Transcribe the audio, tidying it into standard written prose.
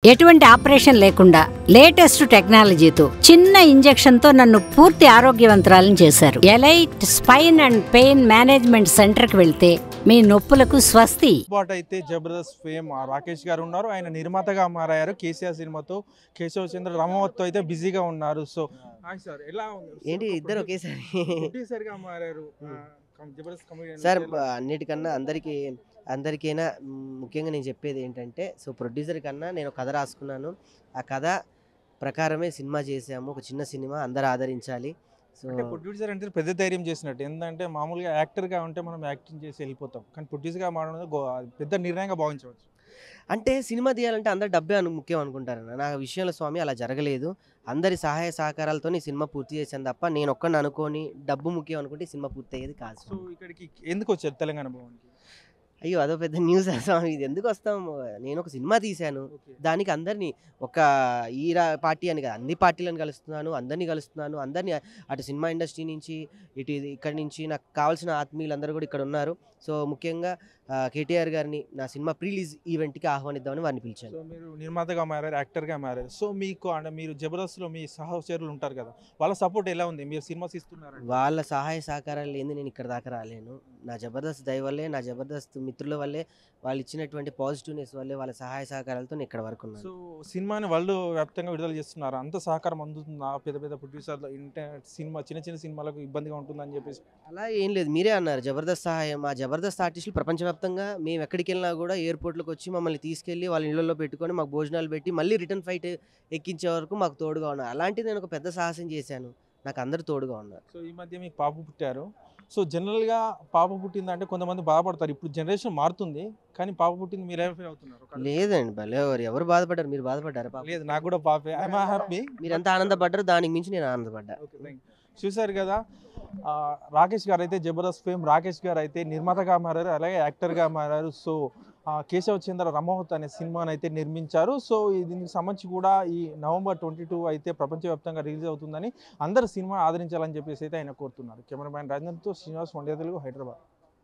ఎటువంటి ఆపరేషన్ లేకుండా లేటెస్ట్ టెక్నాలజీతో చిన్న ఇంజెక్షన్ తో నన్ను పూర్తి ఆరోగ్యవంతురాలను చేశారు. Elite spine and pain management centre కి వెళ్తే మీ నొప్పులకు స్వస్తి. అయితే జబర్దస్త్ ఫేమ్ రాకేష్ గారు ఉన్నారు. ఆయన నిర్మాతగా మారారు. కేసీఆర్ సినిమాతో కేశవ్ చంద్ర రామవత్తో అయితే బిజీగా ఉన్నారు. సో హాయ్ సార్, ఎలా ఉంది? ఏంటి ఇద్దరు ఒకేసారిగా మారారు జబర్దస్త్ కమెడియన్ సార్? అన్నిటికన్నా అందరికైనా ముఖ్యంగా నేను చెప్పేది ఏంటంటే, సో ప్రొడ్యూసర్ కన్నా నేను కథ రాసుకున్నాను. ఆ కథ ప్రకారమే సినిమా చేసాము. ఒక చిన్న సినిమా, అందరూ ఆదరించాలి. సో ప్రొడ్యూసర్ అంటే పెద్ద ధైర్యం చేసినట్టు. ఏంటంటే మామూలుగా యాక్టర్గా ఉంటే మనం యాక్టింగ్ చేసి వెళ్ళిపోతాం, కానీ ప్రొడ్యూసర్గా మారడం పెద్ద నిర్ణయంగా భావించవచ్చు. అంటే సినిమా తీయాలంటే అందరు డబ్బే ముఖ్యం అనుకుంటారన్న. నా విషయంలో స్వామి అలా జరగలేదు. అందరి సహాయ సహకారాలతో ఈ సినిమా పూర్తి చేశాను తప్ప నేను ఒక్కడిని అనుకోని డబ్బు ముఖ్యం అనుకుంటే ఈ సినిమా పూర్తి అయ్యేది కాదు. సో ఇక్కడికి ఎందుకు వచ్చారు తెలంగాణ భవన్కి? అయ్యో, అదో పెద్ద న్యూస్ స్వామి. ఇది ఎందుకు వస్తాం? నేను ఒక సినిమా తీశాను, దానికి అందరినీ ఒక ఈ పార్టీ అని కాదు, అన్ని పార్టీలను కలుస్తున్నాను, అందరినీ అటు సినిమా ఇండస్ట్రీ నుంచి ఇటు ఇక్కడి నుంచి నాకు కావాల్సిన ఆత్మీయులందరూ కూడా ఇక్కడ ఉన్నారు. సో ముఖ్యంగా కేటీఆర్ గారిని నా సినిమా ప్రీలీజ్ ఈవెంట్కి ఆహ్వానిద్దామని వారిని పిలిచాను. సో మీరు నిర్మాతగా మారారు, యాక్టర్గా మారారు. సో మీకు అంటే మీరు జబర్దస్త్లో మీ సహచరులు ఉంటారు కదా, వాళ్ళ సపోర్ట్ ఎలా ఉంది? మీరు సినిమాస్ ఇస్తున్నారు, వాళ్ళ సహాయ సహకారాలు లేని నేను ఇక్కడ దాకా రాలేను. నా జబర్దస్త్ దయ వల్లే, నా జబర్దస్త్ మిత్రుల వల్లే, వాళ్ళు ఇచ్చినటువంటి పాజిటివ్నెస్ వల్లే, వాళ్ళ సహాయ సహకారాలతో నేను ఇక్కడ వరకు ఉన్నాను. సో సినిమాని వాళ్ళు వ్యాప్తంగా విడుదల చేస్తున్నారు, అంత సహకారం అందుతుందా? పెద్ద పెద్ద ప్రొడ్యూసర్లు సినిమా చిన్న సినిమాలకు ఇబ్బందిగా ఉంటుందని చెప్పేసి అలా ఏం లేదు. మీరే అన్నారు జబర్దస్త్ సహాయం. మా జబర్దస్త్ ఆర్టిస్టులు ప్రపంచవ్యాప్తంగా మేము ఎక్కడికి వెళ్ళినా కూడా ఎయిర్పోర్ట్లోకి వచ్చి మమ్మల్ని తీసుకెళ్ళి వాళ్ళ ఇళ్లలో పెట్టుకొని మాకు భోజనాలు పెట్టి మళ్ళీ రిటర్న్ ఫ్లైట్ ఎక్కించే వరకు మాకు తోడుగా ఉన్నారు. అలాంటిది నేను ఒక పెద్ద సాహసం చేశాను, నాకు అందరు తోడుగా ఉన్నారు. సో ఈ మధ్య మీకు పాప పుట్టారు. సో జనరల్గా పాప పుట్టిందంటే కొంతమంది బాధపడతారు. ఇప్పుడు జనరేషన్ మారుతుంది, కానీ పాప పుట్టింది మీరు ఏం ఫీల్ అవుతున్నారు? లేదండి, భలే ఎవరు బాధపడ్డారు? మీరు బాధపడ్డారు? లేదు, నాకు కూడా పాపే. I'm happy. మీరు ఎంత ఆనందపడ్డారు, దానికి మించి నేను ఆనందపడ్డా. చూసారు కదా, రాకేష్ గారు అయితే జబర్దస్త్ ఫేమ్ రాకేష్ గారు అయితే నిర్మాతగా మారారు, అలాగే యాక్టర్గా మారారు. సో కేశవ్ చంద్ర రమోహత్ అనే సినిమాని అయితే నిర్మించారు. సో దీనికి సంబంధించి కూడా ఈ నవంబర్ 22 అయితే ప్రపంచవ్యాప్తంగా రిలీజ్ అవుతుందని అందరూ సినిమా ఆదరించాలని చెప్పేసి అయితే ఆయన కోరుతున్నారు. కెమెరామ్యాన్ రాజేంద్రతో శ్రీనివాస్, వండే తెలుగు, హైదరాబాద్.